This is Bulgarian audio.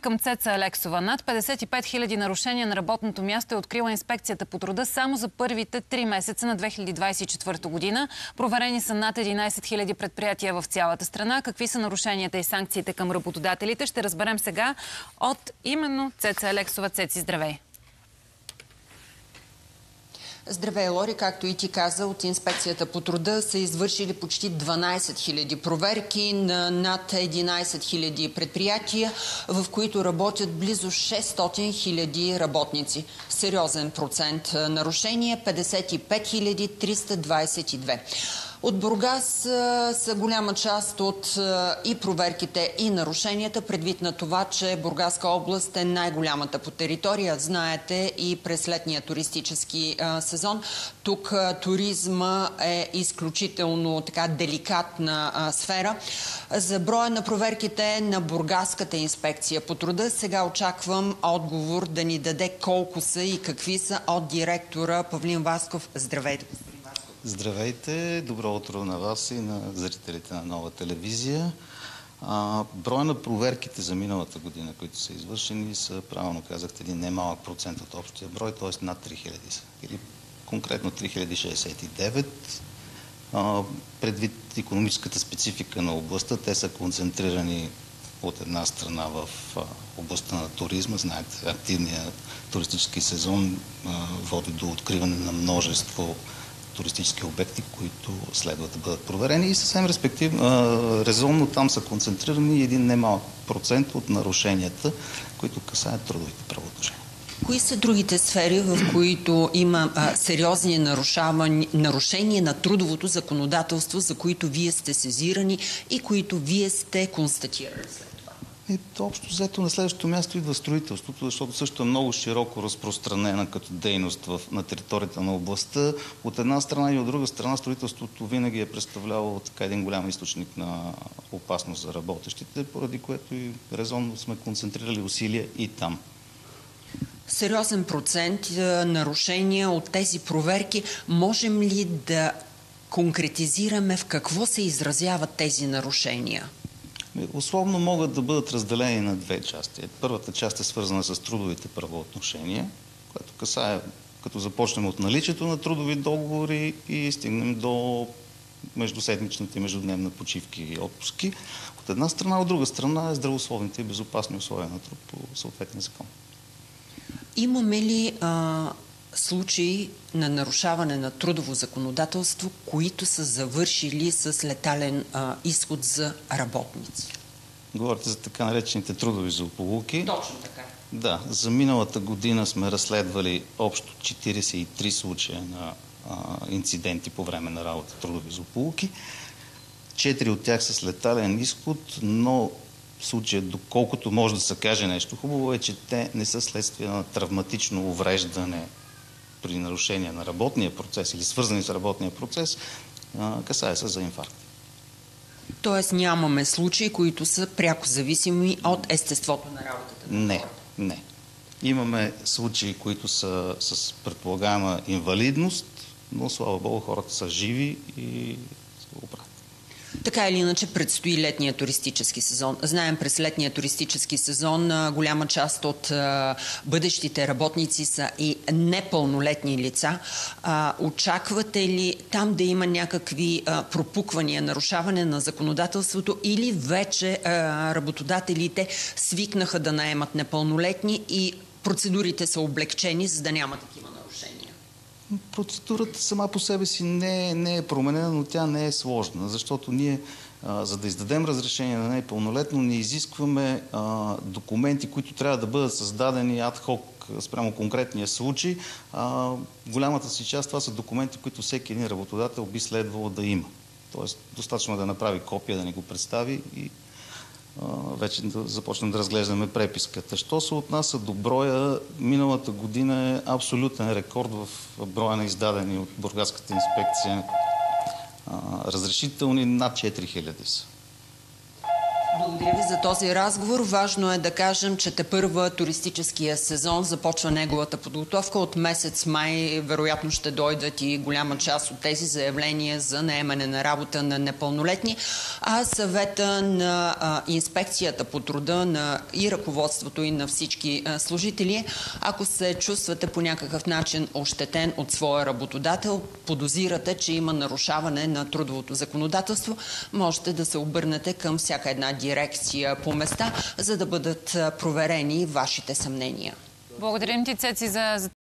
към Цеца Алексова. Над 55 000 нарушения на работното място е открила инспекцията по труда само за първите 3 месеца на 2024 година. Проверени са над 11 000 предприятия в цялата страна. Какви са нарушенията и санкциите към работодателите, ще разберем сега от именно Цеца Алексова. Цеци, здравей! Здравей, Лори. Както и ти каза, от инспекцията по труда са извършили почти 12 000 проверки на над 11 000 предприятия, в които работят близо 600 000 работници. Сериозен процент нарушения – 55 322. От Бургас са голяма част от и проверките, и нарушенията, предвид на това, че Бургаска област е най-голямата по територия. Знаете, и през летния туристически сезон. Тук туризма е изключително така деликатна сфера. За броя на проверките на Бургаската инспекция по труда сега очаквам отговор да ни даде колко са и какви са от директора Павлин Васков. Здравейте! Здравейте! Добро утро на вас и на зрителите на Нова телевизия. Броя на проверките за миналата година, които са извършени, са, правилно казахте, един немалък процент от общия брой, т.е. над 3000 са. Или конкретно 3069. Предвид икономическата специфика на областта, те са концентрирани от една страна в областта на туризма. Знаете, активният туристически сезон води до откриване на множество туристически обекти, които следва да бъдат проверени и съвсем резонно там са концентрирани един немалък процент от нарушенията, които касаят трудовите правоотношения. Кои са другите сфери, в които има сериозни нарушения на трудовото законодателство, за които вие сте сезирани и които вие сте констатирали след това? Общо взето на следващото място идва строителството, защото също е много широко разпространена като дейност на територията на областта. От една страна и от друга страна строителството винаги е представлявало така един голям източник на опасност за работещите, поради което и резонно сме концентрирали усилия и там. Сериозен процент нарушения от тези проверки. Можем ли да конкретизираме в какво се изразяват тези нарушения? Условно могат да бъдат разделени на две части. Първата част е свързана с трудовите правоотношения, което касае, като започнем от наличието на трудови договори и стигнем до междуседмичната и междудневна почивки и отпуски. От една страна, от друга страна е здравословните и безопасни условия на труд по съответния закон. Имаме ли случаи на нарушаване на трудово законодателство, които са завършили с летален изход за работници? Говорите за така наречените трудови злополуки. Точно така. Да, за миналата година сме разследвали общо 43 случая на инциденти по време на работа трудови злополуки. 4 от тях с летален изход, но в случая, доколкото може да се каже нещо хубаво, е, че те не са следствие на травматично увреждане при нарушение на работния процес или свързани с работния процес, касае се за инфаркт. Тоест нямаме случаи, които са пряко зависими от естеството на работата на хората? Не. Имаме случаи, които са с предполагаема инвалидност, но слава Богу хората са живи и са оправени. Така или иначе предстои летния туристически сезон. Знаем, през летния туристически сезон голяма част от бъдещите работници са и непълнолетни лица. Очаквате ли там да има някакви пропуквания, нарушаване на законодателството или вече работодателите свикнаха да наемат непълнолетни и процедурите са облегчени, за да няма такива нарушения? Процедурата сама по себе си не е променена, но тя не е сложна, защото ние, за да издадем разрешение на непълнолетно, не изискваме документи, които трябва да бъдат създадени адхок спрямо конкретния случай. Голямата си част това са документи, които всеки един работодател би следвало да има. Тоест, достатъчно да направи копия, да ни го представи и вече да започнем да разглеждаме преписката. Що се отнася до броя, миналата година е абсолютен рекорд в броя на издадени от Бургаската инспекция разрешителни, над 4000 са. Благодаря ви за този разговор. Важно е да кажем, че тепърва туристическия сезон започва неговата подготовка. От месец май вероятно ще дойдат и голяма част от тези заявления за наемане на работа на непълнолетни. А съвета на инспекцията по труда и ръководството и на всички служители, ако се чувствате по някакъв начин ощетен от своя работодател, подозирате, че има нарушаване на трудовото законодателство, можете да се обърнете към всяка една дирекция по места, за да бъдат проверени вашите съмнения. Благодарим ти, Цеци, за